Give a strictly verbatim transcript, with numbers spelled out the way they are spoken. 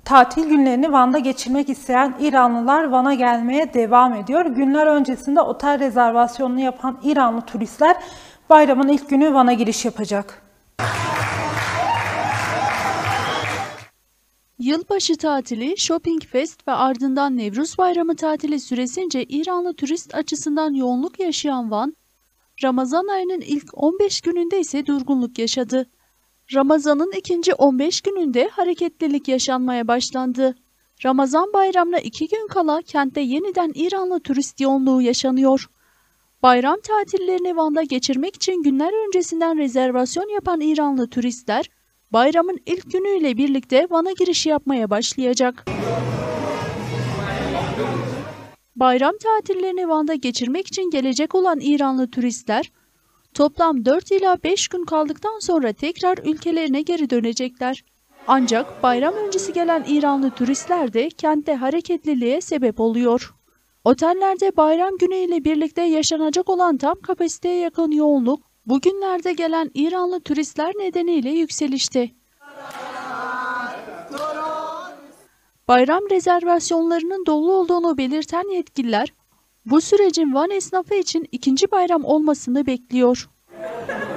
Tatil günlerini Van'da geçirmek isteyen İranlılar Van'a gelmeye devam ediyor. Günler öncesinde otel rezervasyonunu yapan İranlı turistler bayramın ilk günü Van'a giriş yapacak. Yılbaşı tatili, Shopping Fest ve ardından Nevruz Bayramı tatili süresince İranlı turist açısından yoğunluk yaşayan Van, Ramazan ayının ilk on beş gününde ise durgunluk yaşadı. Ramazan'ın ikinci on beş gününde hareketlilik yaşanmaya başlandı. Ramazan bayramına iki gün kala kentte yeniden İranlı turist yoğunluğu yaşanıyor. Bayram tatillerini Van'da geçirmek için günler öncesinden rezervasyon yapan İranlı turistler, bayramın ilk günüyle birlikte Van'a giriş yapmaya başlayacak. Bayram tatillerini Van'da geçirmek için gelecek olan İranlı turistler, toplam dört ila beş gün kaldıktan sonra tekrar ülkelerine geri dönecekler. Ancak bayram öncesi gelen İranlı turistler de kentte hareketliliğe sebep oluyor. Otellerde bayram günü ile birlikte yaşanacak olan tam kapasiteye yakın yoğunluk, bugünlerde gelen İranlı turistler nedeniyle yükselişte. Bayram rezervasyonlarının dolu olduğunu belirten yetkililer, bu sürecin Van esnafı için ikinci bayram olmasını bekliyor.